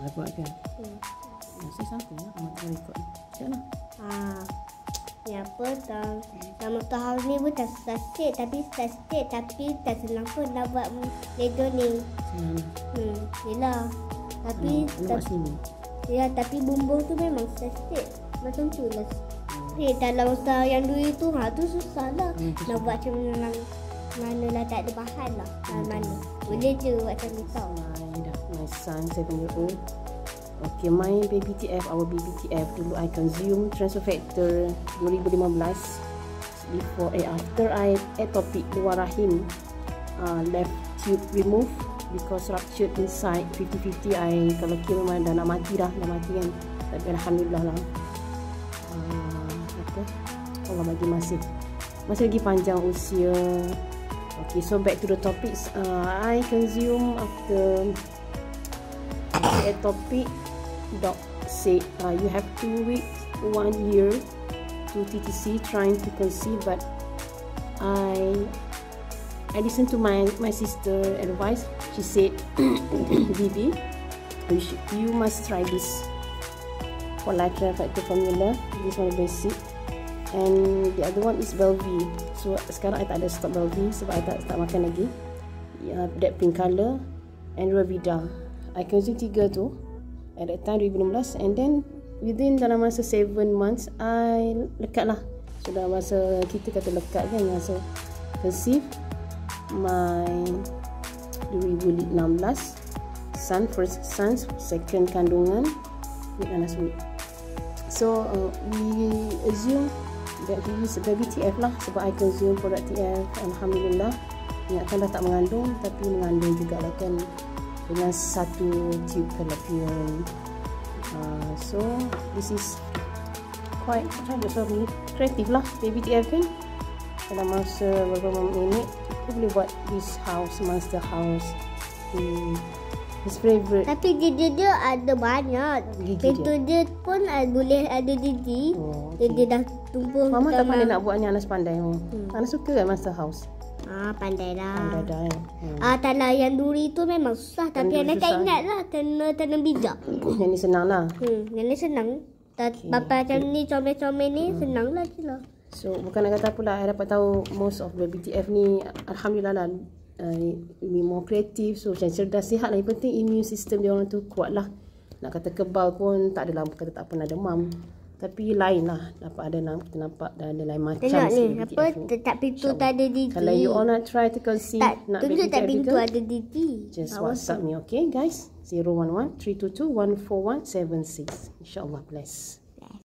buat kan. Saya sangka lah amat rekod. Sekejap lah. Ni apa tau. Nama tahun ni pun tak susah sikit. Tapi tak senang pun nak buat lego ni. Senang. Yelah. Tapi tapi bumbung tu memang susah sikit. Macam tu lah. Dalam usaha yang dulu tu tu susah lah. Nak buat macam mana lah, tak ada bahan lah. Mana boleh je buat macam ni tau. My son 7 year old. Okay, my baby TF, our baby TF dulu I consume transfer factor 2015 before after I ectopic luar rahim, left tube remove because ruptured inside 50-50. I kalau kira memang dah nak mati kan, tapi alhamdulillah lah. Allah bagi masih lagi panjang usia. Okay, so back to the topics. I consume after ectopic. Doc said you have 2 weeks, 1 year to TTC trying to conceive, but I listened to my sister advice. She said, Bibi, you must try this collateral factor formula. This one basic, and the other one is Belvi. So sekarang I tak ada stok Belvi sebab I tak makan lagi. That pink color and Revida. I consume 3 tu at that time 2016, and then within dalam masa 7 months I lekat lah. So dalam masa kita kata lekat kan, masa conceive my 2016 first son, second kandungan with anas week. So we assume that he is baby TF lah sebab I consume product TF. Alhamdulillah, ingatkan dah tak mengandung tapi mengandung juga lah kan, dengan satu tube fallopian. So this is quite kreatif lah baby TF kan. Dalam masa beberapa minit kita boleh buat this house, monster house. His favorite. Tapi gigi dia ada banyak. Pintu dia pun boleh ada gigi. Dia dah tumbuh. Mama tak pandai nak buat ni, Anas pandai. Anas suka kan monster house. Pandai dah. Pandai Tanah yang duri tu memang susah. Tapi Anak tak ingat lah. Tanam bijak. Yang ni senang lah. Yang ni senang. Bapa macam ni, comel-comel ni senang lah je lah. So bukan nak kata apalah, I dapat tahu most of baby TF ni alhamdulillah lah, ini more kreatif. So macam cerdas, sihat lah. Yang penting immune system dia orang tu kuat lah. Nak kata kebal pun tak adalah, kata tak pernah demam. Tapi lain lah, kita nampak dah ada lain macam. Tengok ni, apa tak pintu tak ada gigi. Kalau you all nak try to conceive, nak tunjuk tak pintu ada gigi. Just WhatsApp me, okay guys? 011 322 14176. InsyaAllah bless.